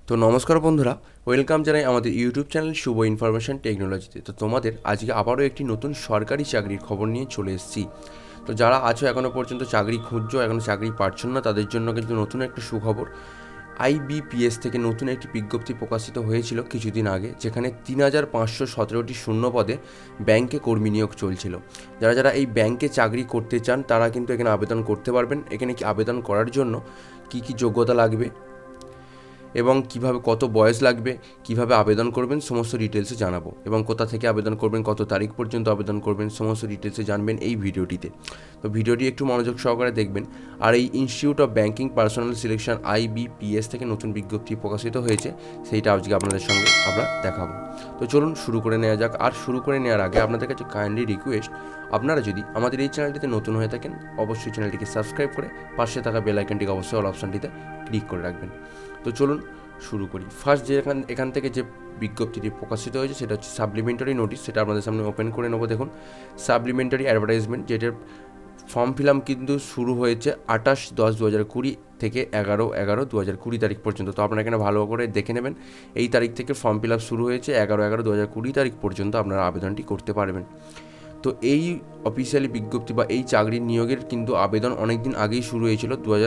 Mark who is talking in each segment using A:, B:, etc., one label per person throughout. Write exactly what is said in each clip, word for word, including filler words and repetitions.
A: তো নমস্কার বন্ধুরা, ওয়েলকাম জানাই আমাদের ইউটিউব চ্যানেল শুভ ইনফরমেশন টেকনোলজিতে। তো তোমাদের আজকে আবারও একটি নতুন সরকারি চাকরির খবর নিয়ে চলে এসেছি। তো যারা আছো এখনও পর্যন্ত চাকরি খুঁজছো, এখনও চাকরি পাচ্ছ না, তাদের জন্য কিন্তু নতুন একটা সুখবর। আইবিপিএস থেকে নতুন একটি বিজ্ঞপ্তি প্রকাশিত হয়েছিল কিছুদিন আগে, যেখানে তিন হাজার পাঁচশো সতেরোটি শূন্য পদে ব্যাংকে কর্মী নিয়োগ চলছিল। যারা যারা এই ব্যাংকে চাকরি করতে চান তারা কিন্তু এখানে আবেদন করতে পারবেন। এখানে কি আবেদন করার জন্য কি কি যোগ্যতা লাগবে এবং কিভাবে কত বয়স লাগবে, কিভাবে আবেদন করবেন, সমস্ত ডিটেলসে জানাবো। এবং কোথা থেকে আবেদন করবেন, কত তারিখ পর্যন্ত আবেদন করবেন, সমস্ত ডিটেলসে জানবেন এই ভিডিওটিতে। তো ভিডিওটি একটু মনোযোগ সহকারে দেখবেন। আর এই institute of banking personnel selection IBPS থেকে নতুন বিজ্ঞপ্তি প্রকাশিত হয়েছে, সেইটা আজকে আপনাদের সঙ্গে আমরা দেখাবো। তো চলুন শুরু করে নেওয়া যাক। আর শুরু করে নেওয়ার আগে আপনাদের কাছে কাইন্ডলি রিকোয়েস্ট, আপনারা যদি আমাদের এই চ্যানেলটিতে নতুন হয়ে থাকেন অবশ্যই চ্যানেলটিকে সাবস্ক্রাইব করে পাশে থাকা বেল আইকনটিকে অবশ্যই অল অপশানটিতে ক্লিক করে রাখবেন। তো চলুন শুরু করি। ফার্স্ট যে এখান এখান থেকে যে বিজ্ঞপ্তিটি প্রকাশিত হয়েছে সেটা হচ্ছে সাপ্লিমেন্টারি নোটিশ। সেটা আপনাদের সামনে ওপেন করে নেবো। দেখুন, সাপ্লিমেন্টারি অ্যাডভার্টাইজমেন্ট, যেটার ফর্ম ফিল আপ কিন্তু শুরু হয়েছে আঠাশ দশ দু হাজার কুড়ি থেকে এগারো এগারো দু হাজার কুড়ি তারিখ পর্যন্ত। তো আপনারা এখানে ভালো করে দেখে নেবেন, এই তারিখ থেকে ফর্ম ফিল আপ শুরু হয়েছে, এগারো এগারো দু হাজার কুড়ি তারিখ পর্যন্ত আপনারা আবেদনটি করতে পারবেন। তো এই অফিসিয়ালি বিজ্ঞপ্তি বা এই চাকরির নিয়োগের কিন্তু আবেদন অনেক দিন আগেই শুরু হয়েছিল, দু হাজার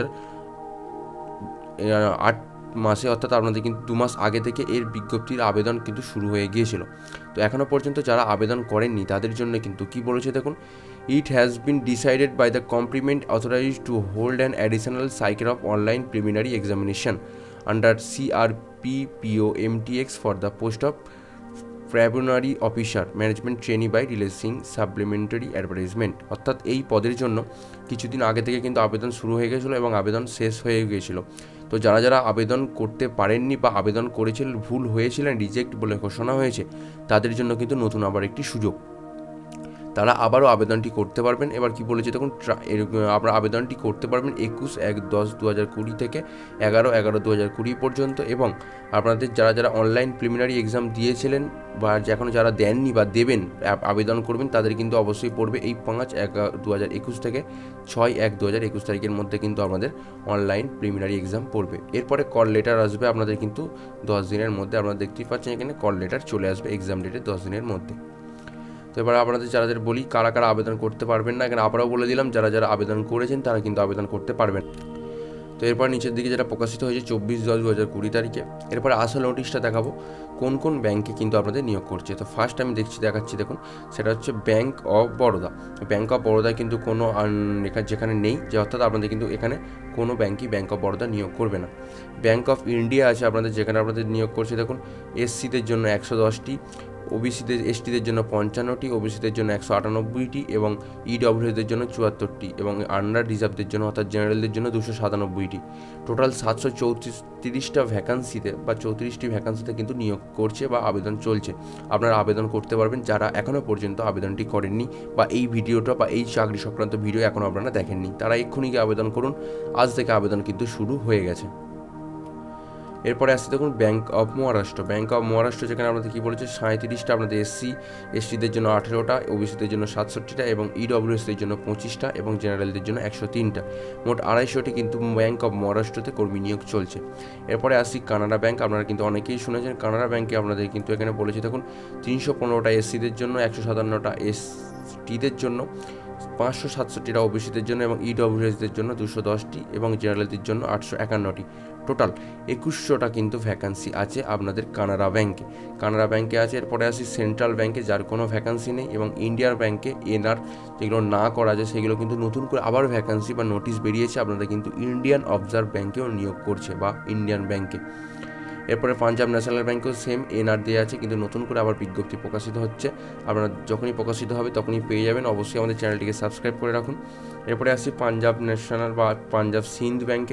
A: আট মাসে, অর্থাৎ আপনাদের কিন্তু দু মাস আগে থেকে এর বিজ্ঞপ্তির আবেদন কিন্তু শুরু হয়ে গিয়েছিল। তো এখনও পর্যন্ত যারা আবেদন করেননি তাদের জন্য কিন্তু কি বলেছে দেখুন, it has been decided by the complement authorize to hold an additional cycle of online preliminary examination under CRPPO MTX for the post of primary officer management trainee by releasing supplementary advertisement. অর্থাৎ এই পদের জন্য কিছুদিন আগে থেকে কিন্তু আবেদন শুরু হয়ে গেছিলো এবং আবেদন শেষ হয়ে গিয়েছিল। তো যারা যারা আবেদন করতে পারেননি বা আবেদন করেছিলেন ভুল হয়েছিলেন, রিজেক্ট বলে ঘোষণা হয়েছে, তাদের জন্য কিন্তু নতুন আবার একটি সুযোগ, তারা আবারও আবেদনটি করতে পারবেন। এবার কি বলেছে দেখুন, আপনারা আবেদনটি করতে পারবেন একুশ এক দশ দু হাজার কুড়ি থেকে এগারো এগারো দু হাজার কুড়ি পর্যন্ত। এবং আপনাদের যারা যারা অনলাইন প্রিলিমিনারি এক্সাম দিয়েছিলেন বা এখনও যারা দেননি বা দেবেন আবেদন করবেন, তাদের কিন্তু অবশ্যই পড়বে এই পাঁচ এক দু হাজার একুশ থেকে ছয় এক দু হাজার একুশ তারিখের মধ্যে কিন্তু আমাদের অনলাইন প্রিলিমিনারি এক্সাম পড়বে। এরপরে কল লেটার আসবে আপনাদের কিন্তু দশ দিনের মধ্যে। আপনারা দেখতেই পাচ্ছেন এখানে কল লেটার চলে আসবে এক্সাম ডেটের দশ দিনের মধ্যে। তো এবার আপনাদের যাদের বলি কারা কারা আবেদন করতে পারবেন না, এখানে আবারও বলে দিলাম, যারা যারা আবেদন করেছেন তারা কিন্তু আবেদন করতে পারবেন। তো এরপর নিচের দিকে যেটা প্রকাশিত হয়েছে চব্বিশ দশ দু হাজার কুড়ি তারিখে। এরপরে আসল নোটিশটা দেখাবো কোন কোন ব্যাংকে কিন্তু আপনাদের নিয়োগ করছে। তো ফার্স্ট আমি দেখছি দেখাচ্ছি দেখুন, সেটা হচ্ছে bank of Baroda. Bank of বরোদায় কিন্তু কোনো যেখানে নেই, যে অর্থাৎ আপনাদের কিন্তু এখানে কোনো ব্যাঙ্কই ব্যাঙ্ক অফ বরোদা নিয়োগ করবে না। ব্যাঙ্ক অফ ইন্ডিয়া আছে আপনাদের, যেখানে আপনাদের নিয়োগ করছে দেখুন এসসিদের জন্য একশো দশটি, ওবিসিদের এসটিদের জন্য পঞ্চান্নটি, ওবিসিদের জন্য একশো আটানব্বইটি এবং ইডব্লিউএসদের জন্য চুয়াত্তরটি এবং আন্ডার রিজার্ভদের জন্য অর্থাৎ জেনারেলদের জন্য দুশো সাতানব্বইটি। টোটাল সাতশো চৌত্রিশটা ভ্যাকান্সিতে বা চৌত্রিশটি ভ্যাকান্সিতে কিন্তু নিয়োগ করছে বা আবেদন চলছে। আপনারা আবেদন করতে পারবেন যারা এখনও পর্যন্ত আবেদনটি করেননি বা এই ভিডিওটা বা এই চাকরি সংক্রান্ত ভিডিও এখনও আপনারা দেখেননি, তারা এক্ষুনি গিয়ে আবেদন করুন। আজ থেকে আবেদন কিন্তু শুরু হয়ে গেছে। এরপরে আসছে দেখুন bank of Maharashtra. Bank of Maharashtra যেখানে আপনাদের কী বলেছে, সাঁত্রিশটা আপনাদের এসসি এসটিদের জন্য আঠেরোটা, ওবিসিদের জন্য সাতষট্টিটা এবং ইডব্লিউএসদের জন্য পঁচিশটা এবং জেনারেলদের জন্য একশো তিনটা, মোট আড়াইশোটি কিন্তু ব্যাঙ্ক অফ মহারাষ্ট্রতে কর্মী নিয়োগ চলছে। এরপরে আসছি কানাডা ব্যাঙ্ক। আপনারা কিন্তু অনেকেই শুনেছেন কানাডা ব্যাঙ্কে আপনাদের কিন্তু এখানে বলেছে দেখুন তিনশো পনেরোটা এসসিদের জন্য, একশো সাতান্নটা এসটিদের জন্য, পাঁচশো সাতষট্টিটা ওবিসিদের জন্য এবং ইডব্লিউএসদের জন্য দুশো দশটি এবং জেনারেলদের জন্য আটশো একান্নটি। টোটাল একুশশোটা কিন্তু ভ্যাকান্সি আছে আপনাদের কানাড়া ব্যাঙ্কে। কানাড়া ব্যাঙ্কে আছে। এরপরে আসি সেন্ট্রাল ব্যাঙ্কে, যার কোনো ভ্যাকান্সি নেই, এবং ইন্ডিয়ান ব্যাঙ্কে এনআর যেগুলো না করা যায় সেগুলো কিন্তু নতুন করে আবার ভ্যাকান্সি বা নোটিশ বেরিয়েছে, আপনাদের কিন্তু ইন্ডিয়ান অবজার্ভ ব্যাঙ্কেও নিয়োগ করছে বা ইন্ডিয়ান ব্যাঙ্কে। এরপরে পাঞ্জাব ন্যাশনাল ব্যাঙ্কেও সেম এনআর দেওয়া আছে, কিন্তু নতুন করে আবার বিজ্ঞপ্তি প্রকাশিত হচ্ছে। আপনারা যখনই প্রকাশিত হবে তখনই পেয়ে যাবেন। অবশ্যই আমাদের চ্যানেলটিকে সাবস্ক্রাইব করে রাখুন। এরপরে আসি পাঞ্জাব ন্যাশনাল বা পাঞ্জাব সিন্ধ ব্যাঙ্কে।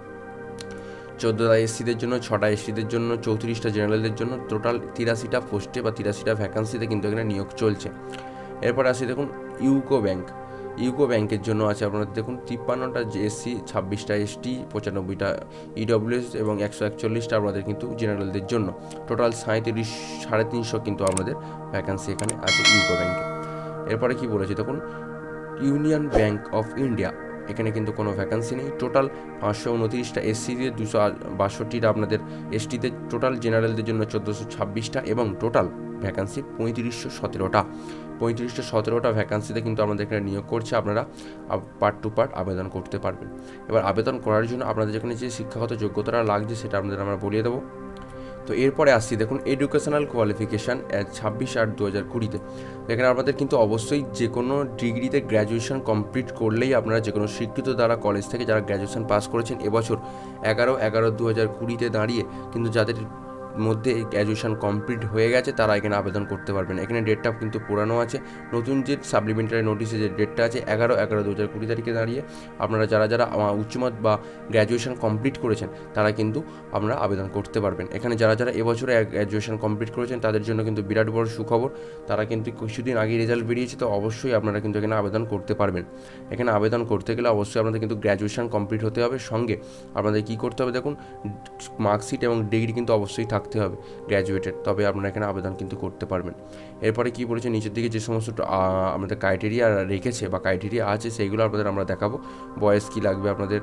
A: চোদ্দোটা এসসিদের জন্য, ছটা এসটিদের জন্য, চৌত্রিশটা জেনারেলদের জন্য, টোটাল তিরাশিটা পোস্টে বা তিরাশিটা ভ্যাকান্সিতে কিন্তু এখানে নিয়োগ চলছে। এরপর আসি দেখুন ইউকো ব্যাঙ্ক। ইউকো ব্যাঙ্কের জন্য আছে আপনাদের দেখুন তিপ্পান্নটা এসসি, ছাব্বিশটা এসটি, পঁচানব্বইটা ইডব্লিউএস এবং একশো একচল্লিশটা আপনাদের কিন্তু জেনারেলদের জন্য। টোটাল সাঁত্রিশ সাড়ে তিনশো কিন্তু আপনাদের ভ্যাকান্সি এখানে আছে ইউকো ব্যাঙ্কে। এরপরে কি বলেছে দেখুন ইউনিয়ন ব্যাঙ্ক অফ ইন্ডিয়া। এখানে কিন্তু কোনো ভ্যাকান্সি নেই। টোটাল পাঁচশো উনত্রিশটা এসসিদের, দুশো বাষট্টিটা আপনাদের এসটিদের, টোটাল জেনারেলদের জন্য চোদ্দোশো ছাব্বিশটা এবং টোটাল ভ্যাকান্সি পঁয়ত্রিশশো সতেরোটা পঁয়ত্রিশশো সতেরোটা ভ্যাকান্সিতে কিন্তু আমাদের এখানে নিয়োগ করছে। আপনারা পার্ট টু পার্ট আবেদন করতে পারবেন। এবার আবেদন করার জন্য আপনাদের যেখানে যে শিক্ষাগত যোগ্যতাটা লাগছে সেটা আপনাদের আমরা বলিয়ে দেবো। তো এরপরে আসছি, দেখুন এডুকেশনাল কোয়ালিফিকেশান ছাব্বিশ আট দু হাজার কুড়িতে এখানে আপনাদের কিন্তু অবশ্যই যে কোনো ডিগ্রিতে গ্র্যাজুয়েশন কমপ্লিট করলেই আপনারা যে কোনো স্বীকৃত দ্বারা কলেজ থেকে যারা গ্র্যাজুয়েশন পাস করেছেন এবছর এগারো এগারো দু হাজার কুড়িতে দাঁড়িয়ে কিন্তু যাদের মধ্যে গ্র্যাজুয়েশন কমপ্লিট হয়ে গেছে তারা এখানে আবেদন করতে পারবেন। এখানে ডেটটা কিন্তু পুরানো আছে, নতুন যে সাপ্লিমেন্টারি নোটিশে যে ডেটটা আছে এগারো এগারো দু হাজার কুড়ি তারিখে দাঁড়িয়ে আপনারা যারা যারা উচ্চমাধ্যমিক বা গ্র্যাজুয়েশন কমপ্লিট করেছেন তারা কিন্তু আপনারা আবেদন করতে পারবেন। এখানে যারা যারা এবছরে গ্র্যাজুয়েশন কমপ্লিট করেছেন তাদের জন্য কিন্তু বিরাট বড় সুখবর, তারা কিন্তু কিছুদিন আগে রেজাল্ট বেরিয়েছে, তো অবশ্যই আপনারা কিন্তু এখানে আবেদন করতে পারবেন। এখানে আবেদন করতে গেলে অবশ্যই আপনাদের কিন্তু গ্র্যাজুয়েশন কমপ্লিট হতে হবে, সঙ্গে আপনাদের কী করতে হবে দেখুন মার্কশিট এবং ডিগ্রি কিন্তু অবশ্যই থাকতে হবে গ্র্যাজুয়েটেড, তবে আপনারা এখানে আবেদন কিন্তু করতে পারবেন। এরপরে কী বলেছে নিচের দিকে যে সমস্ত আমাদের ক্রাইটেরিয়া রেখেছে বা ক্রাইটেরিয়া আছে সেইগুলো আপনাদের আমরা দেখাবো। বয়স কী লাগবে আপনাদের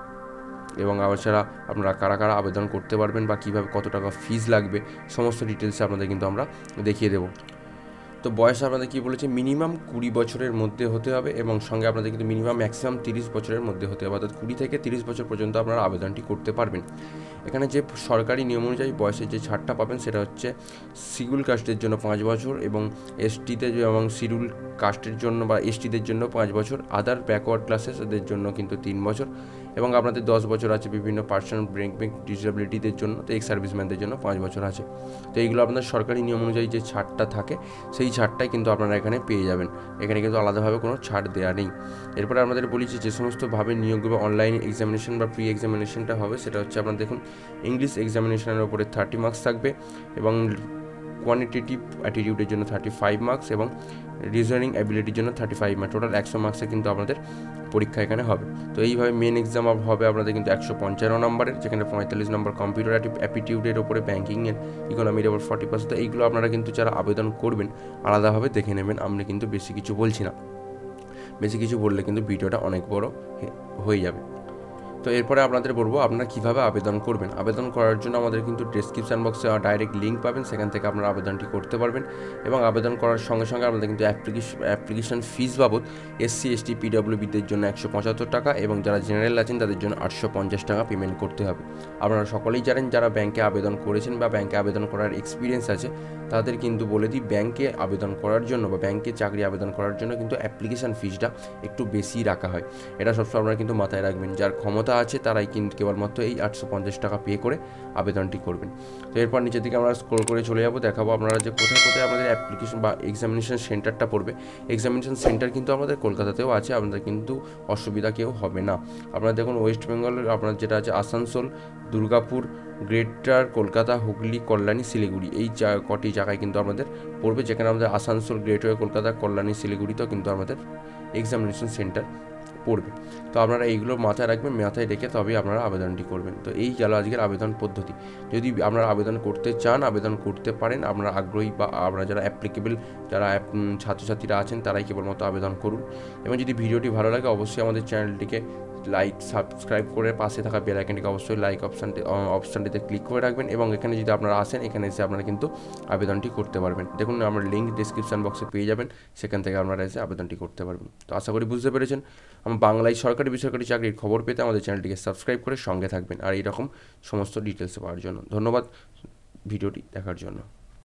A: এবং আবার ছাড়া আপনারা কারা কারা আবেদন করতে পারবেন বা কীভাবে কত টাকা ফিজ লাগবে সমস্ত ডিটেলসে আপনাদের কিন্তু আমরা দেখিয়ে দেবো। তো বয়স আপনাদের কী বলেছে মিনিমাম কুড়ি বছরের মধ্যে হতে হবে এবং সঙ্গে আপনাদের কিন্তু মিনিমাম ম্যাক্সিমাম তিরিশ বছরের মধ্যে হতে হবে, অর্থাৎ কুড়ি থেকে তিরিশ বছর পর্যন্ত আপনারা আবেদনটি করতে পারবেন। এখানে যে সরকারি নিয়ম অনুযায়ী বয়সের যে ছাড়টা পাবেন সেটা হচ্ছে শিডিউল কাস্টের জন্য পাঁচ বছর এবং এসটিতে এবং শিডিউল কাস্টের জন্য বা এসটিদের জন্য পাঁচ বছর, আদার ব্যাকওয়ার্ড ক্লাসেসদের জন্য কিন্তু তিন বছর এবং আপনাদের দশ বছর আছে বিভিন্ন পার্সোনাল ব্রেক ডিসেবিলিটিদের জন্য, তো এক্স সার্ভিসম্যানদের জন্য পাঁচ বছর আছে। তো এইগুলো আপনাদের সরকারি নিয়ম অনুযায়ী যে ছাড়টা থাকে সেই ছাড়টাই কিন্তু আপনারা এখানে পেয়ে যাবেন, এখানে কিন্তু আলাদাভাবে কোনো ছাড় দেওয়া নেই। এরপরে আমাদের বলি যে সমস্তভাবে নিয়োগ বা অনলাইন এক্সামিনেশন বা প্রি এক্সামিনেশনটা হবে সেটা হচ্ছে আপনারা দেখুন ইংলিশ এক্সামিনেশনের ওপরে থার্টি মার্কস থাকবে এবং কোয়ান্টিটেটিভ অ্যাটিটিউডের জন্য থার্টি ফাইভ মার্কস এবং রিজনিং অ্যাবিলিটির জন্য থার্টি ফাইভ মার্কস, টোটাল একশো মার্কসে কিন্তু আপনাদের পরীক্ষা এখানে হবে। তো এইভাবে মেন এক্সাম হবে আপনাদের কিন্তু একশো পঞ্চান্ন নম্বরের, যেখানে পঁয়তাল্লিশ নম্বর কম্পিউটার অ্যাপিটিউডের ওপরে, ব্যাঙ্কিংয়ের, ইকোনমির ওপর ফর্টি পার্সেন্ট। তো এইগুলো আপনারা কিন্তু যারা আবেদন করবেন আলাদাভাবে দেখে নেবেন, আমরা কিন্তু বেশি কিছু বলছি না, বেশি কিছু বললে কিন্তু ভিডিওটা অনেক বড় হয়ে যাবে। তো এরপরে আপনাদের বলবো আপনারা কীভাবে আবেদন করবেন। আবেদন করার জন্য আমাদের কিন্তু ডেসক্রিপশান বক্সে ডাইরেক্ট লিঙ্ক পাবেন, সেখান থেকে আপনারা আবেদনটি করতে পারবেন এবং আবেদন করার সঙ্গে সঙ্গে আপনাদের কিন্তু অ্যাপ্লিকেশন অ্যাপ্লিকেশন ফিস বাবদ এসসি এসটি পিডব্লিউবিদের জন্য একশো পঁচাত্তর টাকা এবং যারা জেনারেল আছেন তাদের জন্য আটশো পঞ্চাশ টাকা পেমেন্ট করতে হবে। আপনারা সকলেই জানেন যারা ব্যাংকে আবেদন করেছেন বা ব্যাংকে আবেদন করার এক্সপিরিয়েন্স আছে তাদের কিন্তু বলে দিই ব্যাংকে আবেদন করার জন্য বা ব্যাংকে চাকরি আবেদন করার জন্য কিন্তু অ্যাপ্লিকেশন ফিসটা একটু বেশি রাখা হয়, এটা সবসময় আপনারা কিন্তু মাথায় রাখবেন। যার ক্ষমতা আছে তারাই কিন্তু কেবলমাত্র এই আটশো পঞ্চাশ টাকা পে করে আবেদনটি করবেন। তো এরপর নিচের দিকে আমরা স্ক্রল করে চলে যাবো, দেখাবো আপনারা যে কোথায় কোথায় আমাদের অ্যাপ্লিকেশন বা এক্সামিনেশন সেন্টারটা পড়বে। এক্সামিনেশন সেন্টার কিন্তু আমাদের কলকাতাতেও আছে, আপনাদের কিন্তু অসুবিধা কেউ হবে না। আপনারা দেখুন ওয়েস্ট বেঙ্গলের আপনার যেটা আছে আসানসোল, দুর্গাপুর, গ্রেটার কলকাতা, হুগলি, কল্যাণী, শিলিগুড়ি, এই কটি জায়গায় কিন্তু আমাদের পড়বে, যেখানে আমাদের আসানসোল, গ্রেটার কলকাতা, কল্যাণী, শিলিগুড়িতেও কিন্তু আমাদের এক্সামিনেশন সেন্টার পড়বে। তো আপনারা এইগুলো মাথায় রাখবেন, মাথায় রেখে তবেই আপনারা আবেদনটি করবেন। তো এই গেল আজকের আবেদন পদ্ধতি। যদি আপনারা আবেদন করতে চান আবেদন করতে পারেন, আপনারা আগ্রহী বা আপনারা যারা অ্যাপ্লিকেবল যারা ছাত্রছাত্রীরা আছেন তারাই কেবলমাত্র আবেদন করুন। এবং যদি ভিডিওটি ভালো লাগে অবশ্যই আমাদের চ্যানেলটিকে লাইক সাবস্ক্রাইব করে পাশে থাকা বেল আইকনটিকে অবশ্যই লাইক অপশানটি অপশানটিতে ক্লিক করে রাখবেন এবং এখানে যদি আপনারা আসেন এখানে এসে আপনারা কিন্তু আবেদনটি করতে পারবেন। দেখুন আমার লিঙ্ক ডিসক্রিপশান বক্সে পেয়ে যাবেন, সেখান থেকে আপনারা এসে আবেদনটি করতে পারবেন। তো আশা করি বুঝতে পেরেছেন। আমার বাংলায় সরকারি বেসরকারি চাকরির খবর পেতে আমাদের চ্যানেলটিকে সাবস্ক্রাইব করে সঙ্গে থাকবেন আর এইরকম সমস্ত ডিটেলস পাওয়ার জন্য। ধন্যবাদ ভিডিওটি দেখার জন্য।